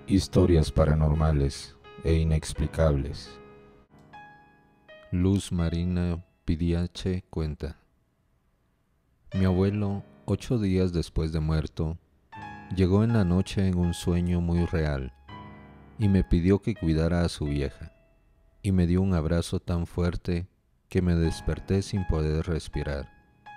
Historias paranormales e inexplicables. Luz Marina Pidiache cuenta. Mi abuelo, 8 días después de muerto, llegó en la noche en un sueño muy real y me pidió que cuidara a su vieja, y me dio un abrazo tan fuerte que me desperté sin poder respirar.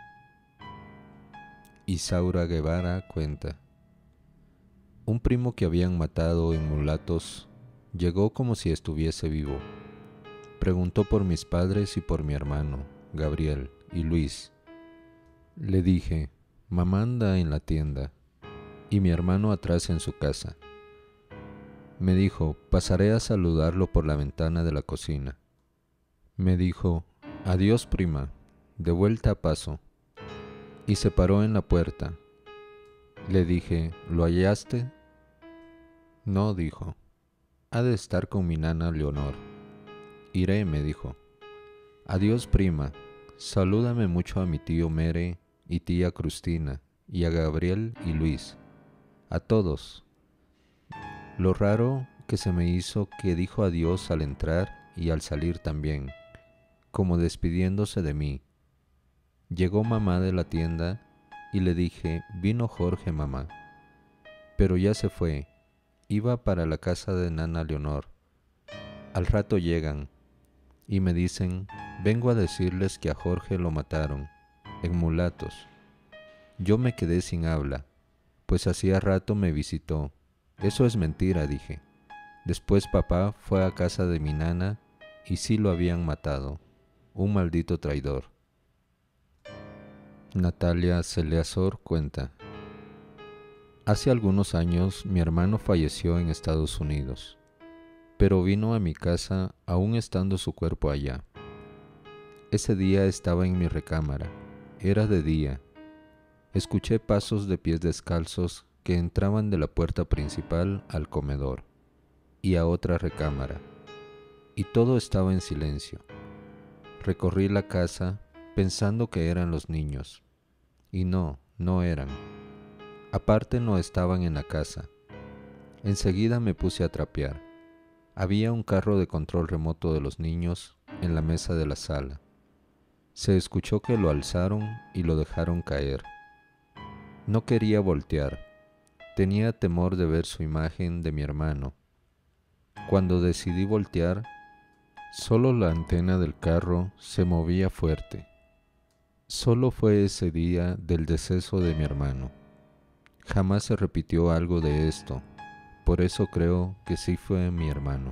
Isaura Guevara cuenta. Un primo que habían matado en Mulatos llegó como si estuviese vivo. Preguntó por mis padres y por mi hermano, Gabriel y Luis. Le dije, mamá anda en la tienda y mi hermano atrás en su casa. Me dijo, pasaré a saludarlo por la ventana de la cocina. Me dijo, adiós prima, de vuelta paso. Y se paró en la puerta. Le dije, ¿lo hallaste? No, dijo, ha de estar con mi nana Leonor. Iré, me dijo. Adiós prima, salúdame mucho a mi tío Mere y tía Cristina, y a Gabriel y Luis, a todos. Lo raro que se me hizo que dijo adiós al entrar y al salir también, como despidiéndose de mí. Llegó mamá de la tienda y le dije, vino Jorge mamá, pero ya se fue, iba para la casa de nana Leonor. Al rato llegan y me dicen, vengo a decirles que a Jorge lo mataron, en Mulatos. Yo me quedé sin habla, pues hacía rato me visitó. Eso es mentira, dije. Después papá fue a casa de mi nana y sí lo habían matado. Un maldito traidor. Natalia Celeazor cuenta. Hace algunos años mi hermano falleció en Estados Unidos, pero vino a mi casa aún estando su cuerpo allá. Ese día estaba en mi recámara. Era de día. Escuché pasos de pies descalzos que entraban de la puerta principal al comedor y a otra recámara, y todo estaba en silencio. Recorrí la casa pensando que eran los niños, y no eran. Aparte no estaban en la casa. Enseguida me puse a trapear. Había un carro de control remoto de los niños en la mesa de la sala. Se escuchó que lo alzaron y lo dejaron caer. No quería voltear. Tenía temor de ver su imagen de mi hermano. Cuando decidí voltear, solo la antena del carro se movía fuerte. Solo fue ese día del deceso de mi hermano. Jamás se repitió algo de esto, por eso creo que sí fue mi hermano.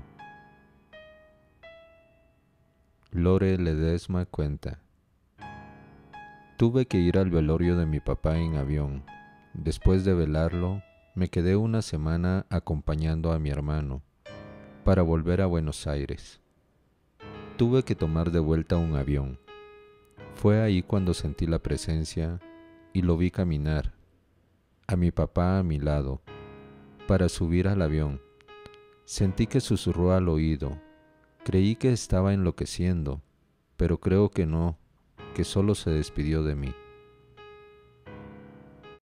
Lore Ledesma cuenta. Tuve que ir al velorio de mi papá en avión. Después de velarlo, me quedé una semana acompañando a mi hermano para volver a Buenos Aires. Tuve que tomar de vuelta un avión. Fue ahí cuando sentí la presencia y lo vi caminar, a mi papá a mi lado, para subir al avión. Sentí que susurró al oído. Creí que estaba enloqueciendo, pero creo que no, que solo se despidió de mí.